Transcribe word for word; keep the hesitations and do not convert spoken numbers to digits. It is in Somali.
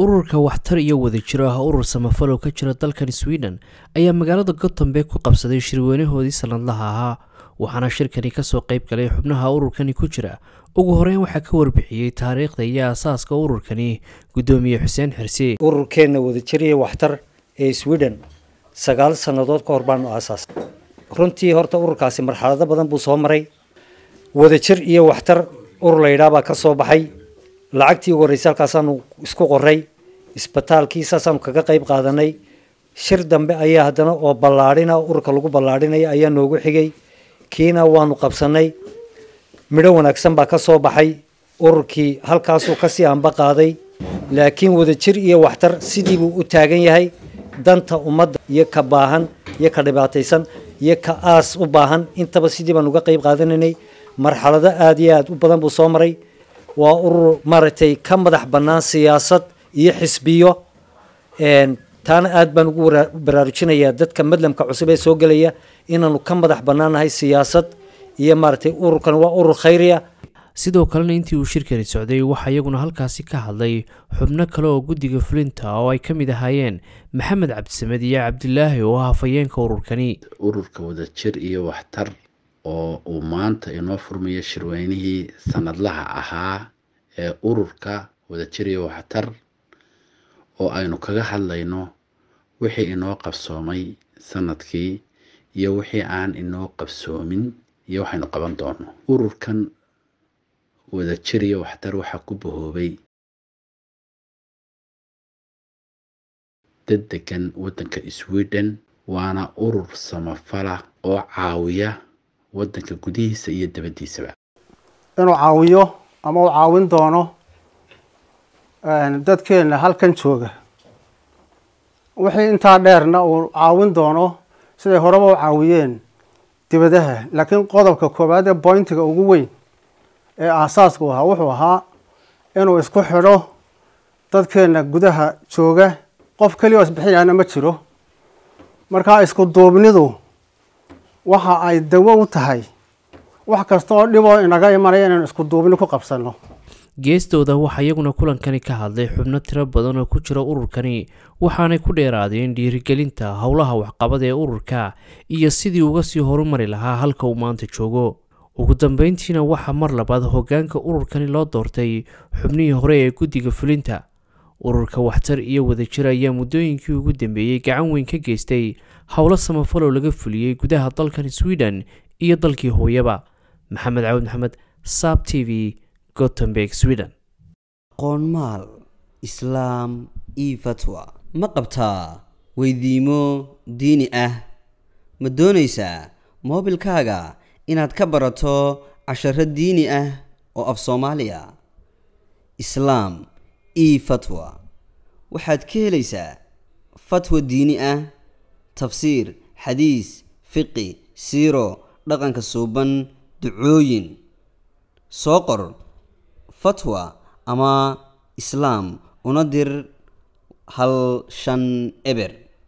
ururka waxtar iyo wadajir ah urur samafalo ka jira dalkan Sweden ayaa magaalada Gothenburg ku qabsaday shirweynahoodii sanadlaha ahaa waxaana shirkani ka soo qayb galay xubnaha ururkani ku jira ugu horeyn waxa ka warbixiyay taariikhda iyo asaaska ururkani gudoomiye Xuseen Xirsi. ururkeena wadajir iyo waxtar ee Sweden sagaal sanadood ka hor baan asaas runtii horta ururkaasi marxalado badan buu soo maray wadajir iyo waxtar urur la yiraahdo ka soo baxay lacagtii ugu horeysay halkaasaan isku qoray isbitaalkiisaasaan kaga qayb qaadanay shir dambe ayaa haddana oo ballaarina ururka lagu ballaarinaya ayaa noogu xigay kiina waanu qabsanay midho wanaagsan baa ka soo baxay ururkii halkaasuu kasii anba qaaday laakiin wadajir iyo waxtar sidii buu u taagan yahay danta ummadda iyo ka baahan iyo ka dhibaataysan iyo ka aas u baahan intaba sidii baan uga qayb qaadanaynay marxalado aad iyo aad u badan buu soo maray waa urur maaragtay ka madax bannaan siyaasad iyo xisbiyo een taana aad baan ugu baraarujinayaa dadka madlamka cusub ee soo galaya inaanu ka madax bannaanahay siyaasad iyo maaragtay ururkan waa urur khayriya. sidoo kalena intii uu shirkani socday waxa iyaguna halkaasi ka hadlay xubno kale oo guddiga fulinta oo ay ka mid ahaayeen maxamed cabdisamed iyo cabdilaahi oo ah hafayeenka ururkani. ururka wadajir iyo waxtar oo uu maanta inoo furmayo shirweynihii sanadlaha ahaa ee ururka wadajir iyo waxtar oo aynu kaga hadlayno wixii inoo qabsoomay sanadkii iyo wixii aan inoo qabsoomin iyo waxaynu qaban doono. ururkan wadajir iyo waxtar waxa ku bahoobay dad degan wadanka Sweden waana urur samafala oo caawiya wadanka gudihiisa iyo dabadiisaba inuu caawiyo ama uu caawin doono dadkeena halkan jooga wixii intaa dheerna uu caawin doono siday horeba u caawiyeen dibadaha laakiin qodobka koobaad ee pointiga ugu weyn ee aasaaska ahaa wuxuu ahaa inuu isku xidho dadkeena gudaha jooga qof kaliya oo isbixinayana ma jiro markaa isku duubnidu waxa ay dawo u tahay wax kasta oo dhib oo inaga imanaya inaan isku duubni ku qabsano. geestooda waxa iyaguna kulankani ka hadlay xubno tiro badan oo ku jira ururkani waxaanay ku dheeraadeen dhiirigelinta howlaha waxqabad ee ururka iyo sidii uga sii horumari lahaa halka uu maanta joogo. ugu dambeyntiina waxa mar labaad hoggaanka ururkani loo doortay xubnihii hore ee guddiga fulinta. ururka waxtar iyo wadajir ayaa muddooyinkii ugu dambeeyay gacan weyn ka geystay howlo samafal oo laga fuliyay gudaha dalkan Sweden iyo dalkii hooyaba. maxamed cawd maxamed Sab T V Gothenburg Sweden. qoonmaal islaam iyo fatwa ma qabtaa weydiimo diini ah ma doonaysaa moobilkaaga inaad ka barato casharo diini ah oo af Soomaaliya islaam iyo fatwa waxaad ka helaysaa fatwa diini ah tafsiir xadiis fiqi siiro dhaqanka suuban ducooyin soo qor fatwa ama islaam una dir hal shan eber